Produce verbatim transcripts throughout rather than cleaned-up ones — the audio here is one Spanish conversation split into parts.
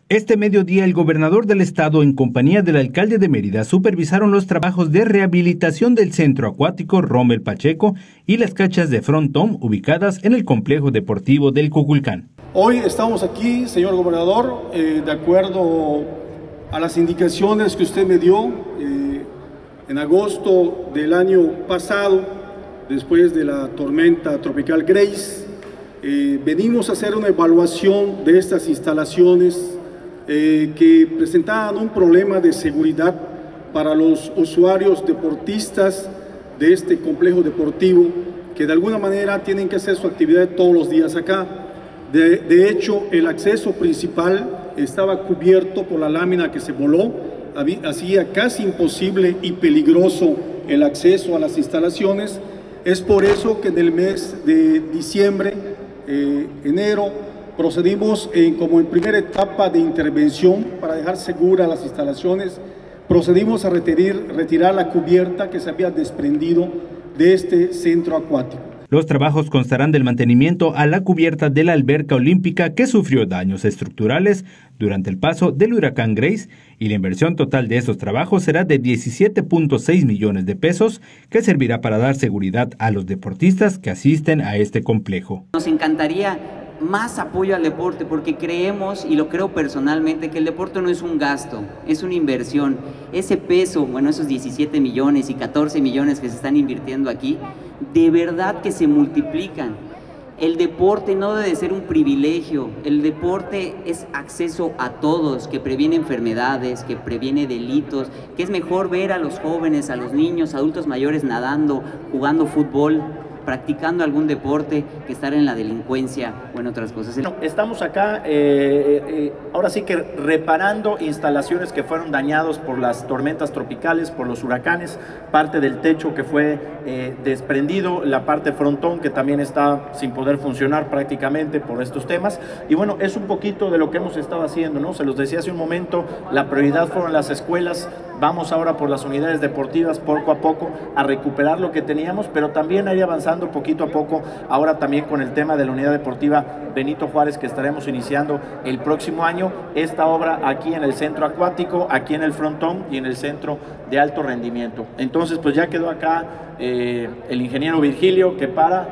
Este mediodía, el gobernador del estado, en compañía del alcalde de Mérida, supervisaron los trabajos de rehabilitación del centro acuático Rommel Pacheco y las canchas de frontón ubicadas en el complejo deportivo del Cuculcán. Hoy estamos aquí, señor gobernador, eh, de acuerdo a las indicaciones que usted me dio eh, en agosto del año pasado, después de la tormenta tropical Grace. Eh, venimos a hacer una evaluación de estas instalaciones eh, que presentaban un problema de seguridad para los usuarios deportistas de este complejo deportivo, que de alguna manera tienen que hacer su actividad todos los días acá. De, de hecho, el acceso principal estaba cubierto por la lámina que se voló, hacía casi imposible y peligroso el acceso a las instalaciones. Es por eso que en el mes de diciembre, eh, enero, procedimos en, como en primera etapa de intervención para dejar seguras las instalaciones, procedimos a retirar, retirar la cubierta que se había desprendido de este centro acuático. Los trabajos constarán del mantenimiento a la cubierta de la alberca olímpica que sufrió daños estructurales durante el paso del huracán Grace, y la inversión total de estos trabajos será de diecisiete punto seis millones de pesos, que servirá para dar seguridad a los deportistas que asisten a este complejo. Nos encantaría más apoyo al deporte, porque creemos, y lo creo personalmente, que el deporte no es un gasto, es una inversión. Ese peso, bueno, esos diecisiete millones y catorce millones que se están invirtiendo aquí, de verdad que se multiplican. El deporte no debe ser un privilegio, el deporte es acceso a todos, que previene enfermedades, que previene delitos, que es mejor ver a los jóvenes, a los niños, adultos mayores nadando, jugando fútbol, practicando algún deporte, que estar en la delincuencia o en otras cosas. No, estamos acá, eh, eh, ahora sí que reparando instalaciones que fueron dañadas por las tormentas tropicales, por los huracanes, parte del techo que fue eh, desprendido, la parte frontón que también está sin poder funcionar prácticamente por estos temas. Y bueno, es un poquito de lo que hemos estado haciendo, ¿no? Se los decía hace un momento, la prioridad fueron las escuelas, vamos ahora por las unidades deportivas poco a poco a recuperar lo que teníamos, pero también a ir avanzando poquito a poco, ahora también con el tema de la unidad deportiva Benito Juárez, que estaremos iniciando el próximo año, esta obra aquí en el centro acuático, aquí en el frontón y en el centro de alto rendimiento. Entonces, pues ya quedó acá eh, el ingeniero Virgilio, que para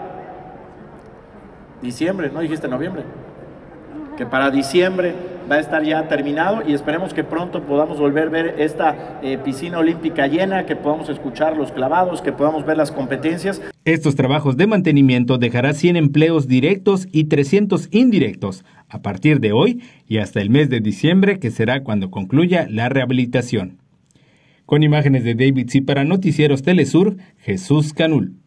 diciembre, ¿no dijiste noviembre? Que para diciembre va a estar ya terminado, y esperemos que pronto podamos volver a ver esta eh, piscina olímpica llena, que podamos escuchar los clavados, que podamos ver las competencias. Estos trabajos de mantenimiento dejará cien empleos directos y trescientos indirectos a partir de hoy y hasta el mes de diciembre, que será cuando concluya la rehabilitación. Con imágenes de David C. para Noticieros Telesur, Jesús Canul.